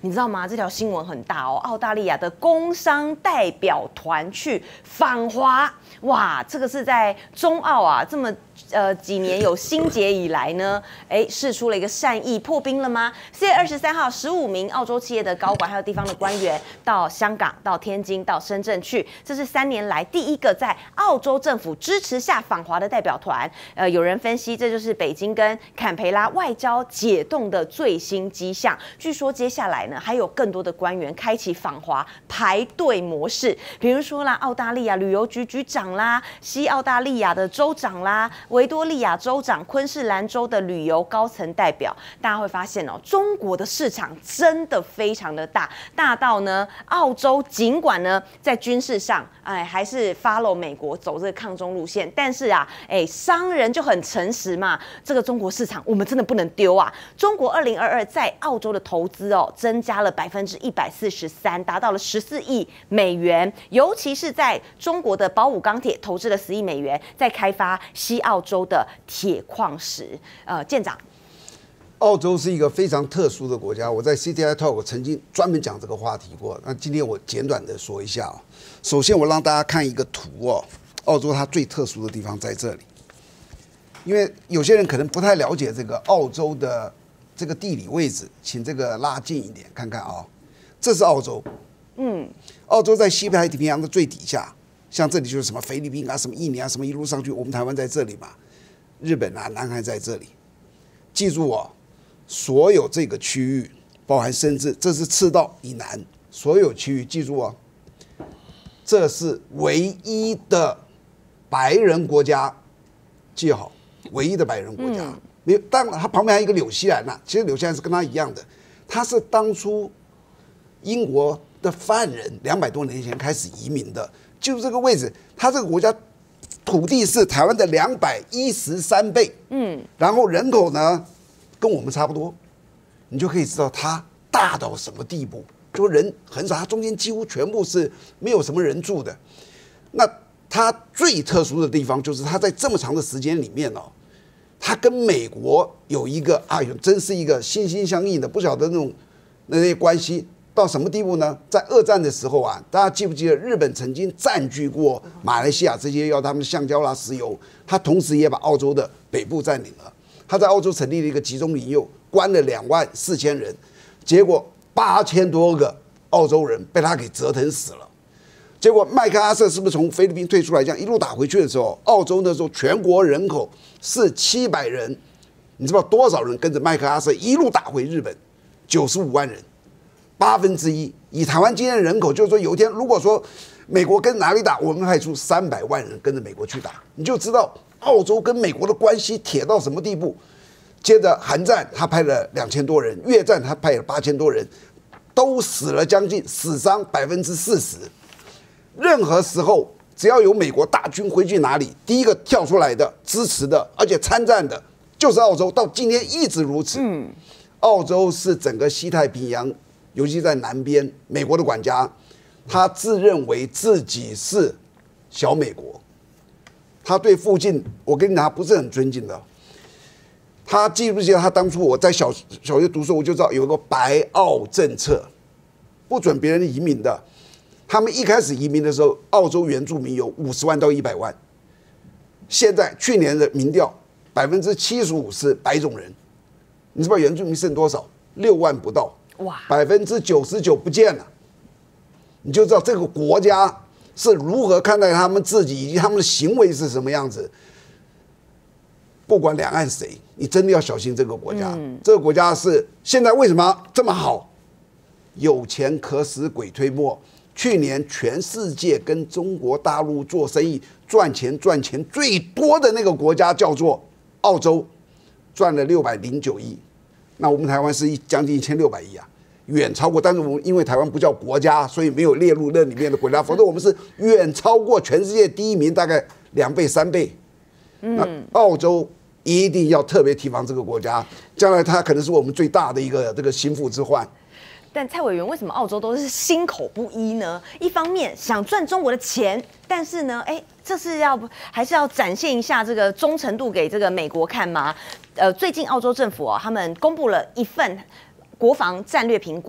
你知道吗？这条新闻很大哦，澳大利亚的工商代表团去访华，哇，这个是在中澳啊这么几年有心结以来呢，释出了一个善意，破冰了吗？4月23号，15名澳洲企业的高管还有地方的官员到香港、到天津、到深圳去，这是3年来第一个在澳洲政府支持下访华的代表团。有人分析，这就是北京跟坎培拉外交解冻的最新迹象。据说接下来呢，还有更多的官员开启访华排队模式，比如说啦，澳大利亚旅游局局长啦，西澳大利亚的州长啦，维多利亚州长、昆士兰州的旅游高层代表，大家会发现哦，中国的市场真的非常的大，大到呢，澳洲尽管呢在军事上，还是 follow 美国走这个抗中路线，但是啊，商人就很诚实嘛，这个中国市场我们真的不能丢啊。中国2022在澳洲的投资哦，增加了143%，达到了14亿美元，尤其是在中国的宝武钢铁投资了10亿美元，在开发西澳洲的铁矿石。舰长， 澳洲是一个非常特殊的国家，我在 CTI Talk 我曾经专门讲这个话题过。那今天我简短的说一下哦。首先，我让大家看一个图哦，澳洲它最特殊的地方在这里，因为有些人可能不太了解这个澳洲的这个地理位置，请这个拉近一点看看啊，这是澳洲，澳洲在西太平洋的最底下，像这里就是什么菲律宾啊、什么印尼啊、什么一路上去，我们台湾在这里嘛，日本啊、南韩在这里。记住哦，所有这个区域，包含深圳，这是赤道以南所有区域，记住哦，这是唯一的白人国家，记好，唯一的白人国家。没有，当然它旁边还有一个纽西兰呐，其实纽西兰是跟它一样的，它是当初英国的犯人200多年前开始移民的，就是这个位置，它这个国家土地是台湾的213倍，然后人口呢跟我们差不多，你就可以知道它大到什么地步，就人很少，它中间几乎全部是没有什么人住的。那它最特殊的地方就是它在这么长的时间里面哦，它跟美国有一个真是一个心心相印的，不晓得那些关系到什么地步呢？在2战的时候啊，大家记不记得日本曾经占据过马来西亚这些要他们的橡胶啦、石油，他同时也把澳洲的北部占领了。他在澳洲成立了一个集中营，又关了24000人，结果8000多个澳洲人被他给折腾死了。结果麦克阿瑟是不是从菲律宾退出来，这样一路打回去的时候，澳洲那时候全国人口是700人，你知道多少人跟着麦克阿瑟一路打回日本？95万人，1/8。以台湾今天的人口，就是说有一天如果说美国跟哪里打，我们派出300万人跟着美国去打，你就知道澳洲跟美国的关系铁到什么地步。接着韩战他派了2000多人，越战他派了8000多人，都死了将近，死伤40%。任何时候只要有美国大军回去哪里，第一个跳出来的支持的，而且参战的就是澳洲，到今天一直如此。澳洲是整个西太平洋，尤其在南边，美国的管家，他自认为自己是小美国，他对附近，我跟你讲，他不是很尊敬的。他记不记得他当初我在小学读书，我就知道有个白澳政策，不准别人移民的。他们一开始移民的时候，澳洲原住民有50万到100万，现在去年的民调75%是白种人，你知道原住民剩多少？6万不到，哇，99%不见了，你就知道这个国家是如何看待他们自己，以及他们的行为是什么样子。不管两岸谁，你真的要小心这个国家。这个国家是现在为什么这么好？有钱可使鬼推磨。去年全世界跟中国大陆做生意赚钱最多的那个国家叫做澳洲，赚了609亿。那我们台湾是将近1600亿啊，远超过。但是我们因为台湾不叫国家，所以没有列入那里面的国家，否则我们是远超过全世界第1名，大概2倍3倍。那澳洲一定要特别提防这个国家，将来它可能是我们最大的一个这个心腹之患。 但蔡委员，为什么澳洲都是心口不一呢？一方面想赚中国的钱，但是呢，这是还是要展现一下这个忠诚度给这个美国看吗？最近澳洲政府他们公布了一份国防战略评估，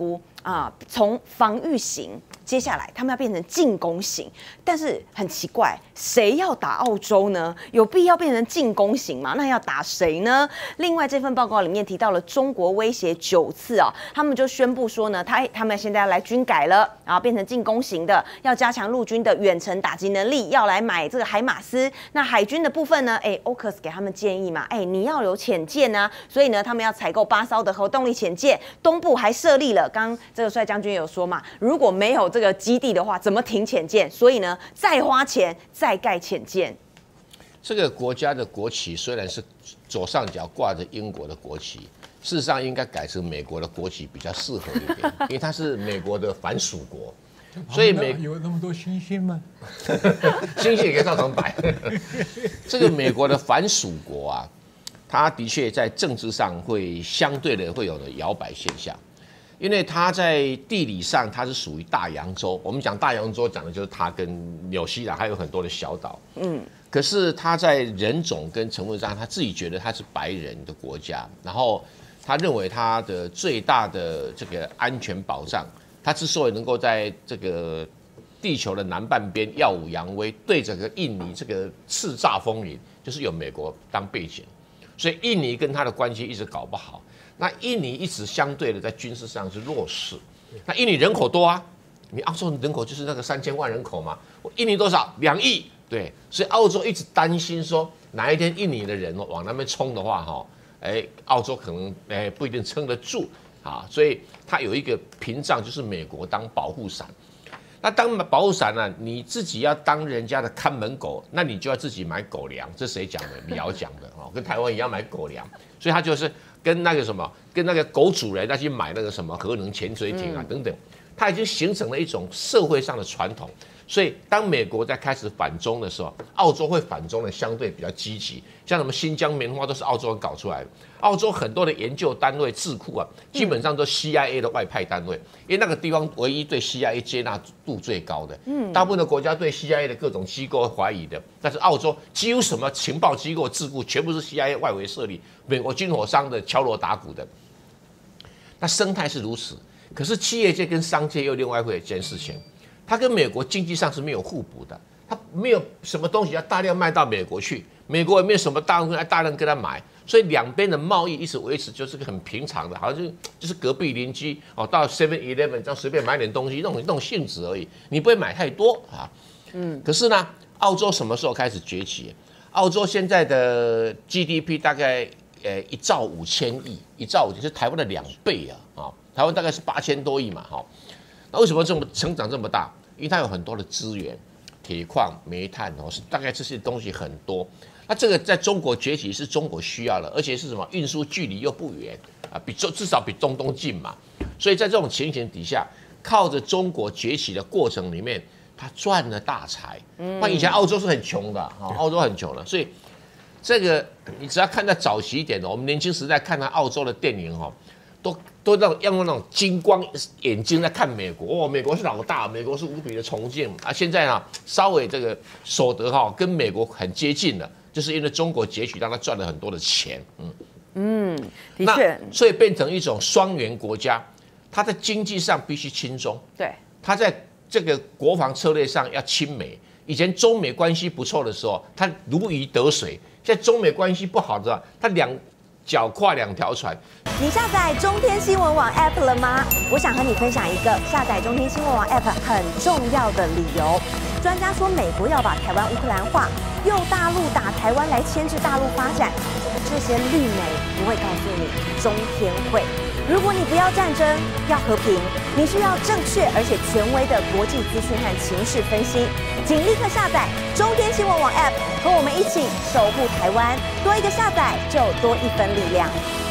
从防御型，接下来他们要变成进攻型，但是很奇怪，谁要打澳洲呢？有必要变成进攻型吗？那要打谁呢？另外，这份报告里面提到了中国威胁9次啊，他们就宣布说呢，他们现在要来军改了，然后变成进攻型的，要加强陆军的远程打击能力，要来买这个海马斯。那海军的部分呢，AUKUS 给他们建议嘛，你要有潜舰啊，所以呢，他们要采购8艘的核动力潜舰，东部还设立了，刚这个帅将军有说嘛，如果没有这个基地的话，怎么停潜舰？所以呢，再花钱再盖潜舰。 这个国家的国旗虽然是左上角挂着英国的国旗，事实上应该改成美国的国旗比较适合一点，因为它是美国的反属国，所以有那么多星星吗？ 星星也可以造成白。这个美国的反属国啊，它的确在政治上会相对的会有的摇摆现象。因为它在地理上它是属于大洋洲，我们讲大洋洲讲的就是它跟纽西兰还有很多的小岛，可是它在人种跟成分上，他自己觉得它是白人的国家，然后他认为他的最大的这个安全保障，他之所以能够在这个地球的南半边耀武扬威，对这个印尼这个叱咤风云，就是有美国当背景，所以印尼跟他的关系一直搞不好。那印尼一直相对的在军事上是弱势，那印尼人口多啊，你澳洲人口就是那个3000万人口嘛，印尼多少？2亿，对，所以澳洲一直担心说哪一天印尼的人往那边冲的话，澳洲可能不一定撑得住啊，所以它有一个屏障，就是美国当保护伞。那当保护伞呢，你自己要当人家的看门狗，那你就要自己买狗粮，这谁讲的？李敖讲的哦，跟台湾一样买狗粮，所以他就是跟那个什么，跟那个狗主人要去买那个什么核能潜水艇啊等等，它已经形成了一种社会上的传统。所以当美国在开始反中的时候，澳洲会反中的相对比较积极，像什么新疆棉花都是澳洲人搞出来的。澳洲很多的研究单位、智库啊，基本上都 CIA 的外派单位，因为那个地方唯一对 CIA 接纳度最高的。大部分的国家对 CIA 的各种机构怀疑的，但是澳洲几乎什么情报机构、智库全部是 CIA 外围设立，美国军火商的敲锣打鼓的。那生态是如此，可是企业界跟商界又另外会有一件事情。它跟美国经济上是没有互补的，它没有什么东西要大量卖到美国去，美国也没有什么大量跟他买，所以两边的贸易一直维持就是个很平常的，好像就是隔壁邻居哦，到 7-Eleven 这样随便买点东西那种性质而已，你不会买太多啊。可是呢，澳洲什么时候开始崛起？澳洲现在的 GDP 大概1兆5000亿，1兆5000是台湾的2倍啊，台湾大概是8000多亿嘛，哈。那为什么这么成长这么大？因为它有很多的资源，铁矿、煤炭哦，大概这些东西很多。那这个在中国崛起是中国需要的，而且是什么？运输距离又不远啊，至少比中东近嘛。所以在这种情形底下，靠着中国崛起的过程里面，它赚了大财。那以前澳洲是很穷的啊，澳洲很穷的，所以这个你只要看到早期一点的，我们年轻时代看到澳洲的电影哈。都用那种金光眼睛在看美国，美国是老大，美国是无比的崇敬啊。现在呢，稍微这个所得跟美国很接近了，就是因为中国崛起让他赚了很多的钱， 的确， 所以变成一种双元国家，它在经济上必须亲中， 对， 它在这个国防策略上要亲美。以前中美关系不错的时候，它如鱼得水；现在中美关系不好的时候，它脚跨2条船。 你下载中天新闻网 App 了吗？我想和你分享一个下载中天新闻网 App 很重要的理由。专家说，美国要把台湾乌克兰化，用大陆打台湾来牵制大陆发展。这些绿媒不会告诉你，中天会。如果你不要战争，要和平，你需要正确而且权威的国际资讯和情势分析。请立刻下载中天新闻网 App， 和我们一起守护台湾。多一个下载，就多一分力量。